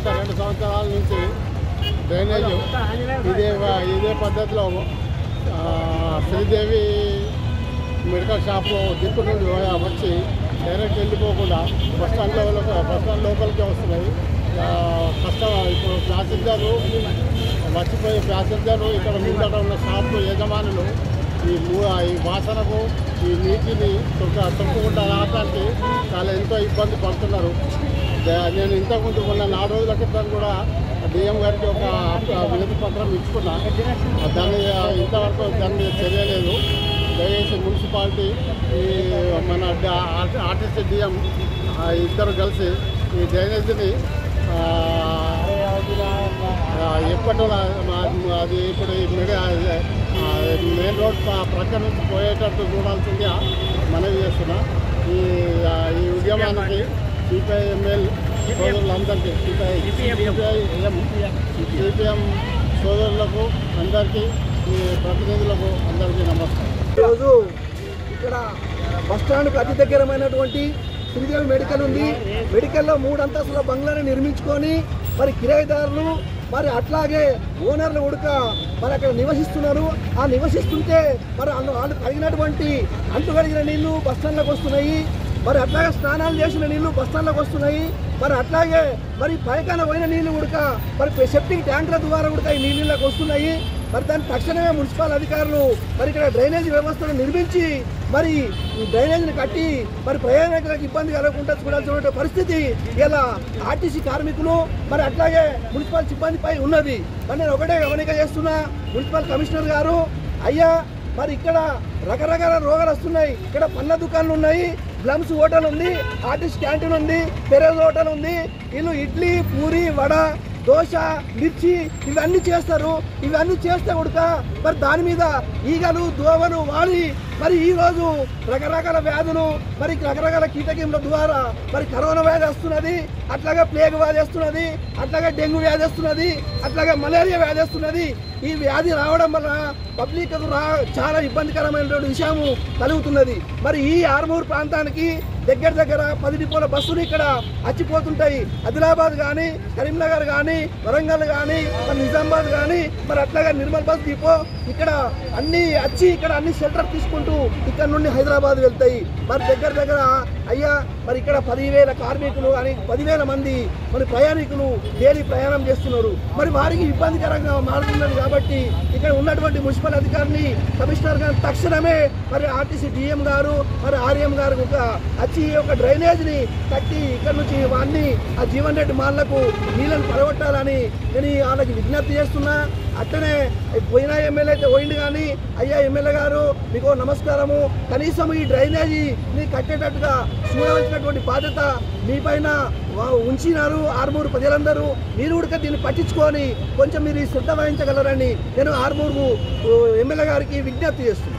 గత 2 సంవత్సరాల నుంచి డ్రైనేజ్ ఇదే పద్ధతిలో శ్రీదేవి మెడికల్ షాప్లో దిక్కు నుండి వచ్చి డైరెక్ట్ వెళ్ళిపోకుండా బస్టాండ్ లోపలికి వస్తున్నాయి. కష్టం ఇప్పుడు ప్యాసింజర్లు మర్చిపోయే ప్యాసింజర్లు ఇక్కడ ముందట ఉన్న షాపు యజమానులు ఈ వాసనకు ఈ నీటిని తొక్కుకుంటూ రావడానికి చాలా ఎంతో ఇబ్బంది పడుతున్నారు. నేను ఇంతకుముందు మొన్న 4 రోజుల క్రితం కూడా డిఎం గారికి ఒక వినతి పత్రం ఇచ్చుకున్నా. ఇంతవరకు దాని మీద చర్య లేదు. దయచేసి మున్సిపాలిటీ మన ఆర్టీసీ డిఎం ఇద్దరు కలిసి ఈ డ్రైనేజీని ఎప్పటి అది ఇప్పుడు మెయిన్ రోడ్ ప్రక్క నుంచి పోయేటట్టు చూడాల్సిందిగా మనవి చేస్తున్నా. ఈ ఉద్యమానికి సిపిఐఎంఎల్ సోదరులందరికీ సిపిఎం సోదరులకు అందరికీ ఈ ప్రతినిధులకు అందరికీ నమస్కారం. ఈరోజు ఇక్కడ బస్టాండ్కు అతి దగ్గరమైనటువంటి శ్రీదేవి మెడికల్ ఉంది. మెడికల్లో 3 అంతస్తుల బంగ్లాని నిర్మించుకొని మరి కిరాయిదారులు మరి అట్లాగే ఓనర్లు ఉడక మరి అక్కడ నివసిస్తున్నారు. ఆ నివసిస్తుంటే మరి వాళ్ళు కడిగినటువంటి అంటు కడిగిన నీళ్లు బస్టాండ్లకు వస్తున్నాయి. మరి అట్లాగే స్నానాలు చేసిన నీళ్లు బస్టాండ్లకు వస్తున్నాయి. మరి అట్లాగే మరి పైకాన పోయిన నీళ్లు ఉడక మరి సెప్టిక్ ట్యాంకుల ద్వారా ఉడక ఈ నీళ్ళకి వస్తున్నాయి. మరి దాన్ని తక్షణమే మున్సిపల్ అధికారులు మరి ఇక్కడ డ్రైనేజ్ వ్యవస్థను నిర్మించి మరి ఈ డ్రైనేజ్ని కట్టి మరి ప్రయాణికులకు ఇబ్బంది కలగకుండా చూడాల్సిన పరిస్థితి ఇలా ఆర్టీసీ కార్మికులు మరి అట్లాగే మున్సిపల్ సిబ్బందిపై ఉన్నది. మరి నేను ఒకటే గమనిక చేస్తున్నా, మున్సిపల్ కమిషనర్ గారు, అయ్యా మరి ఇక్కడ రకరకాల రోగాలు వస్తున్నాయి. ఇక్కడ పండ్ల దుకాణాలు ఉన్నాయి, బ్లమ్స్ హోటల్ ఉంది, ఆర్టిస్ట్ క్యాంటీన్ ఉంది, పెరేజ్ హోటల్ ఉంది. వీళ్ళు ఇడ్లీ, పూరి, వడ, దోశ, మిర్చి ఇవన్నీ చేస్తారు. ఇవన్నీ చేస్తే ఉడక మరి దాని మీద ఈగలు దోమలు వాలి మరి ఈరోజు రకరకాల వ్యాధులు మరి రకరకాల కీటకముల ద్వారా మరి కరోనా వ్యాధి వస్తున్నది, అట్లాగే ప్లేగ్ వ్యాధి వస్తున్నది, అట్లాగే డెంగ్యూ వ్యాధి వస్తున్నది, అట్లాగే మలేరియా వ్యాధి వస్తున్నది. ఈ వ్యాధి రావడం వల్ల పబ్లిక్కు చాలా ఇబ్బందికరమైనటువంటి విషయము కలుగుతున్నది. మరి ఈ ఆర్మూర్ ప్రాంతానికి దగ్గర 10 డిపోల బస్సులు ఇక్కడ వచ్చిపోతుంటాయి. ఆదిలాబాద్ కానీ, కరీంనగర్ కానీ, వరంగల్ కానీ, మరి నిజామాబాద్ కానీ, మరి అట్లాగే నిర్మల్ బస్ డిపో ఇక్కడ అన్ని వచ్చి ఇక్కడ అన్ని షెల్టర్ తీసుకుంటూ ఇక్కడ నుండి హైదరాబాద్ వెళ్తాయి. మరి దగ్గర అయ్యా మరి ఇక్కడ 10,000 కార్మికులు అని 10,000 మంది మరి ప్రయాణికులు డైలీ ప్రయాణం చేస్తున్నారు. మరి వారికి ఇబ్బందికరంగా మారుతున్నది. కాబట్టి ఇక్కడ ఉన్నటువంటి మున్సిపల్ అధికారిని, కమిషనర్ గారు తక్షణమే మరి ఆర్టీసీ డిఎం గారు మరి ఆర్ఎం గారు వచ్చి ఒక డ్రైనేజ్ని కట్టి ఇక్కడ నుంచి వాడిని ఆ జీవన్ రెడ్డి మాళ్లకు నీళ్ళను పడగొట్టాలని నేను వాళ్ళకి విజ్ఞప్తి చేస్తున్నా. అట్లనే పోయిన ఎమ్మెల్యే అయితే పోయింది కానీ, అయ్యా ఎమ్మెల్యే గారు మీకు నమస్కారము, కనీసం ఈ డ్రైనేజీని కట్టేటట్టుగా చూడవలసినటువంటి బాధ్యత మీ పైన ఉంచినారు ఆర్మూరు ప్రజలందరూ. మీరు కూడా దీన్ని పట్టించుకొని కొంచెం మీరు శ్రద్ధ వహించగలరని నేను ఆర్మూరు ఎమ్మెల్యే గారికి విజ్ఞప్తి చేస్తున్నాను.